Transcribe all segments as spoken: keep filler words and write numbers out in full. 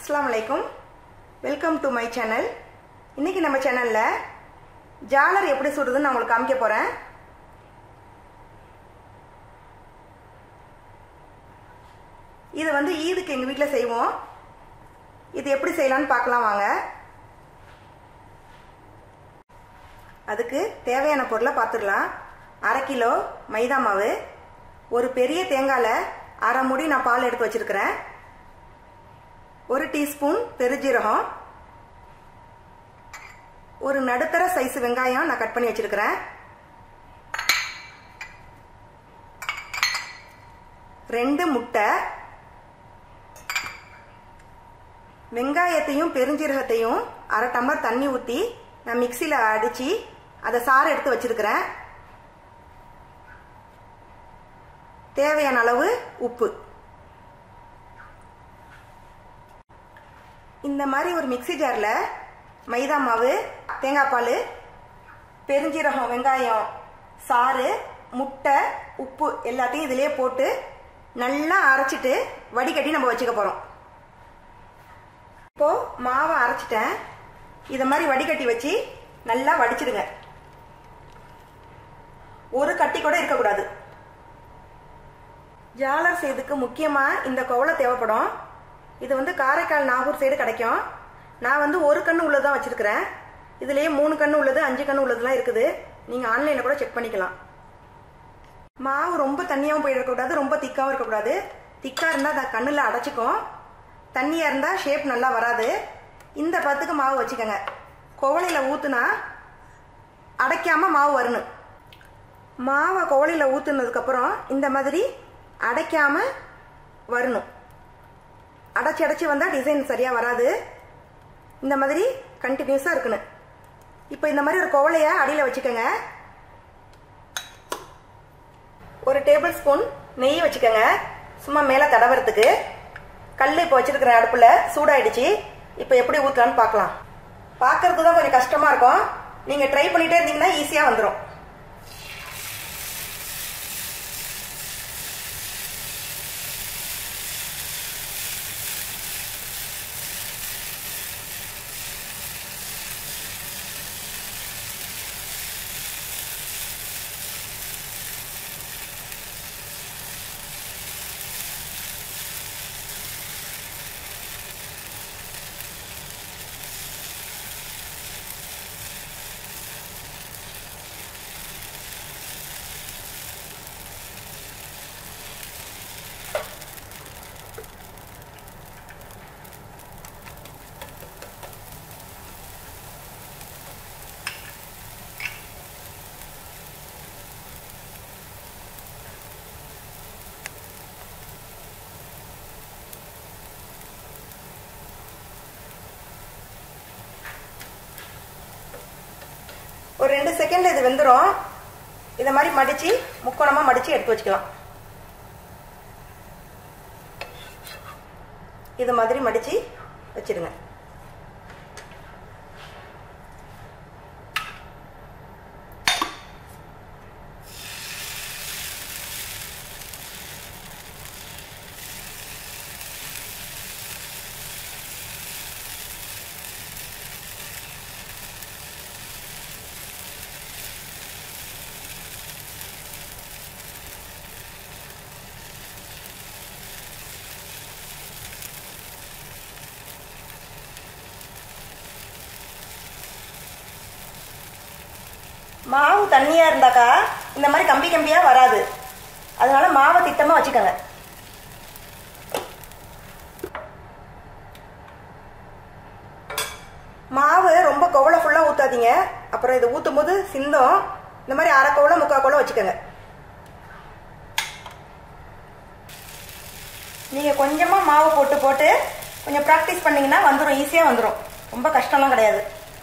अस्सलाम वालेकुम welcome to my channel इनकी நம்ம சேனல்ல ஜாலர் எப்படி சுடுறதுன்னு நான் உங்களுக்கு காமிக்க போறேன் இது வந்து ஈதுக்கு எங்க வீட்ல செய்வோம் இது எப்படி செய்யலாம்னு பார்க்கலாம் வாங்க அதுக்கு தேவையான பொருளை பார்த்துடலாம் அரை கிலோ மைதா மாவு ஒரு பெரிய தேங்காய்ல அரை மூடி நான் பால் எடுத்து வச்சிருக்கேன் ஒரு டீஸ்பூன் பெருஞ்சீரகம் ஒரு நடுத்தர சைஸ் வெங்காயம் நான் கட் பண்ணி வச்சிருக்கேன் ரெண்டு முட்டை வெங்காயத்தையும் பெருஞ்சீரகத்தையும் அரை டம்ளர் தண்ணி ஊற்றி நான் மிக்சியில் அடித்து அதை சாறு எடுத்து வச்சிருக்கிறேன் தேவையான அளவு உப்பு இந்த மாதிரி ஒரு மிக்ஸி ஜார்ல மைதா மாவு தேங்காய் பால் பெருஞ்சீரகம் வெங்காயம் சாறு முட்டை உப்பு எல்லாத்தையும் இதிலே போட்டு நல்லா அரைச்சிட்டு வடிகட்டி நம்ம வச்சுக்க போறோம் இப்போ மாவை அரைச்சிட்டேன் இத மாதிரி வடிகட்டி வச்சு நல்லா வடிச்சிடுங்க ஒரு கட்டி கூட இருக்க கூடாது ஜாலர் செய்யறதுக்கு முக்கியமா இந்த கோவலை தேவைப்படும் இது வந்து காரைக்கால் நாகூர் சைடு கிடைக்கும் நான் வந்து ஒரு கண்ணு உள்ளதான் வச்சிருக்கிறேன் இதுலயே மூணு கண்ணு உள்ளது அஞ்சு கண்ணு உள்ளதுலாம் இருக்குது நீங்க ஆன்லைன்ல கூட செக் பண்ணிக்கலாம் மாவு ரொம்ப தண்ணியாவும் போயிட கூடாது ரொம்ப திக்காவும் இருக்க கூடாது திக்கா இருந்தா அத கண்ணுல அடைச்சிக்கும் தண்ணியா இருந்தா ஷேப் நல்லா வராது இந்த பத்துக்கு மாவு வச்சுக்கோங்க கோவலையில ஊத்துனா அடைக்காம மாவு வரணும் மாவை கோவலையில ஊத்துனதுக்கு அப்புறம் இந்த மாதிரி அடைக்காம வரணும் அடைச்சி அடைச்சி வந்தா டிசைன் சரியா வராது இந்த மாதிரி கண்டினியூஸா இருக்கணும் இப்போ இந்த மாதிரி ஒரு கோவலைய அடியில வச்சுக்கோங்க ஒரு டேபிள் ஸ்பூன் நெய் வச்சுக்கோங்க சும்மா மேல தடவறதுக்கு கல் இப்போ வச்சிருக்கிற அடுப்புல சூடாயிடுச்சு இப்போ எப்படி ஊத்தலாம்னு பார்க்கலாம் பார்க்கறதுக்கு தான் கொஞ்சம் கஷ்டமா இருக்கும் நீங்க ட்ரை பண்ணிட்டே இருந்தீங்கன்னா ஈஸியா வந்துடும் ஒரு ரெண்டு செகண்ட்ல இது வெந்துடும் இத மாதிரி மடிச்சு முக்கோணமா மடிச்சு எடுத்து வச்சுக்கலாம் இது மாதிரி மடிச்சு வச்சிடுங்க மாவு தண்ணியா இருந்தாக்கா இந்த மாதிரி கம்பி கம்பியா வராது அதனால மாவை திட்டமா வச்சுக்கோங்க மாவு ரொம்ப கோவலை ஃபுல்லா ஊத்தாதீங்க அப்புறம் இது ஊத்தும் போது சிந்தும் இந்த மாதிரி அரை கோவலை முக்கா கோவலை வச்சுக்கோங்க நீங்க கொஞ்சமா மாவு போட்டு போட்டு கொஞ்சம் பிராக்டிஸ் பண்ணீங்கன்னா வந்துடும் ஈஸியா வந்துடும் ரொம்ப கஷ்டம்லாம் கிடையாது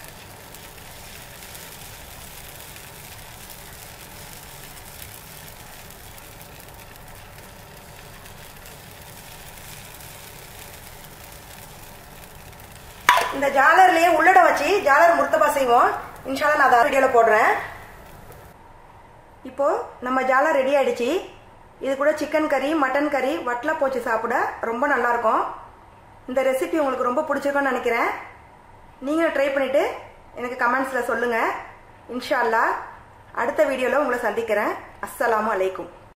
இந்த ஜாலர்லயே உள்ளட வச்சு ஜாலர் முர்த்தபா செய்வோம் இன்ஷால்லா நான் அத வீடியோல போடுறேன் இப்போ நம்ம ஜாலர் ரெடி ஆயிடுச்சு இது கூட சிக்கன் கறி மட்டன் கறி வட்டல போச்சு சாப்பிட ரொம்ப நல்லா இருக்கும் இந்த ரெசிபி உங்களுக்கு ரொம்ப பிடிச்சிருக்கும்னு நினைக்கிறேன். நீங்களும் ட்ரை பண்ணிவிட்டு எனக்கு கமெண்ட்ஸில் சொல்லுங்கள். இன்ஷா அல்லாஹ் அடுத்த வீடியோவில் உங்களை சந்திக்கிறேன். அஸ்ஸலாமு அலைக்கும்.